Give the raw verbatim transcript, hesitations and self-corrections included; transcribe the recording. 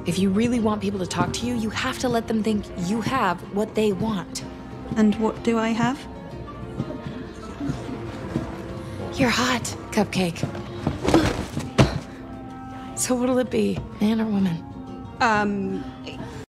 If you really want people to talk to you, you have to let them think you have what they want. And what do I have? You're hot, Cupcake. So what'll it be, man or woman? Um,